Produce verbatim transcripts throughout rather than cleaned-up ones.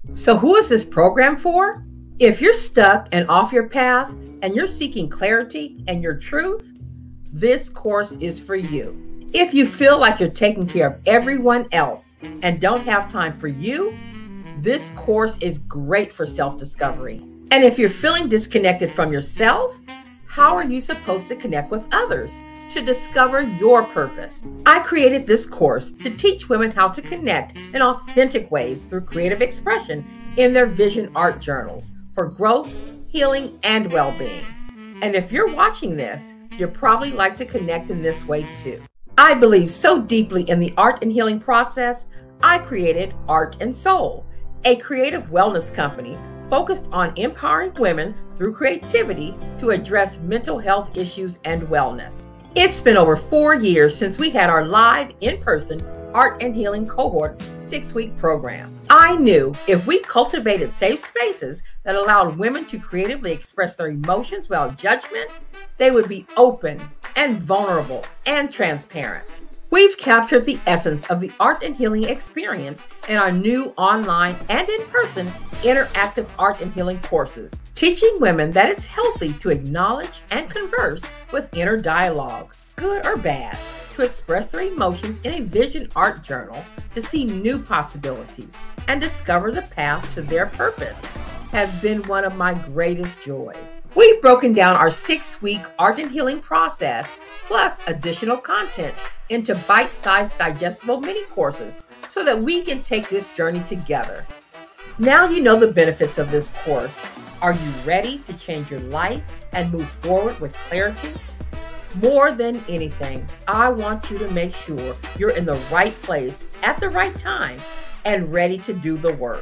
So who is this program for? If you're stuck and off your path and you're seeking clarity and your truth, this course is for you. If you feel like you're taking care of everyone else and don't have time for you, this course is great for self-discovery. And if you're feeling disconnected from yourself, how are you supposed to connect with others to discover your purpose? I created this course to teach women how to connect in authentic ways through creative expression in their vision art journals for growth, healing, and well-being. And if you're watching this, you'd probably like to connect in this way too. I believe so deeply in the art and healing process, I created Art and Soul, a creative wellness company focused on empowering women through creativity to address mental health issues and wellness. It's been over four years since we had our live in-person art and healing cohort six-week program. I knew if we cultivated safe spaces that allowed women to creatively express their emotions without judgment, they would be open and vulnerable and transparent. We've captured the essence of the art and healing experience in our new online and in-person interactive art and healing courses, teaching women that it's healthy to acknowledge and converse with inner dialogue, good or bad, to express their emotions in a vision art journal to see new possibilities and discover the path to their purpose has been one of my greatest joys. We've broken down our six-week art and healing process plus additional content into bite-sized digestible mini courses so that we can take this journey together. Now you know the benefits of this course. Are you ready to change your life and move forward with clarity? More than anything, I want you to make sure you're in the right place at the right time and ready to do the work.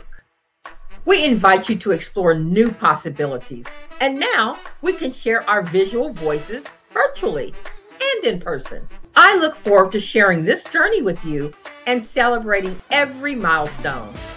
We invite you to explore new possibilities, and now we can share our visual voices virtually and in person. I look forward to sharing this journey with you and celebrating every milestone.